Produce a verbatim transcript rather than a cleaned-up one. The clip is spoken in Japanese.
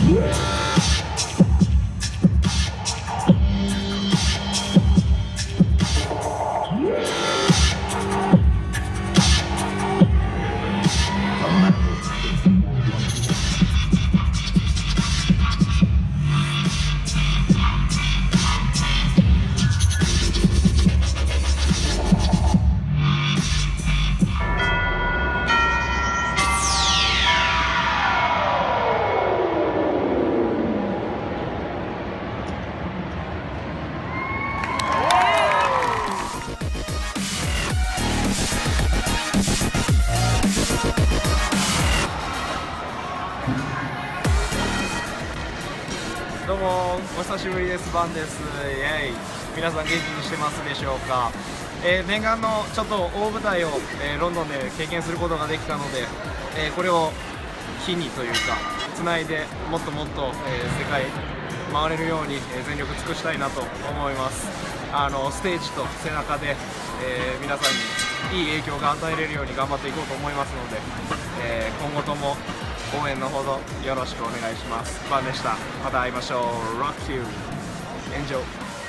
どうもお久しぶりです。バンです。イエイ。皆さん元気にしてますでしょうか。えー、念願のちょっと大舞台を、えー、ロンドンで経験することができたので、えー、これを機にというかつないでもっともっと、えー、世界回れるように、えー、全力尽くしたいなと思います。あのステージと背中で、えー、皆さんにいい影響が与えれるように頑張っていこうと思いますので、えー、今後とも応援のほどよろしくお願いします。バンでした。また会いましょう。Rock you. Enjoy.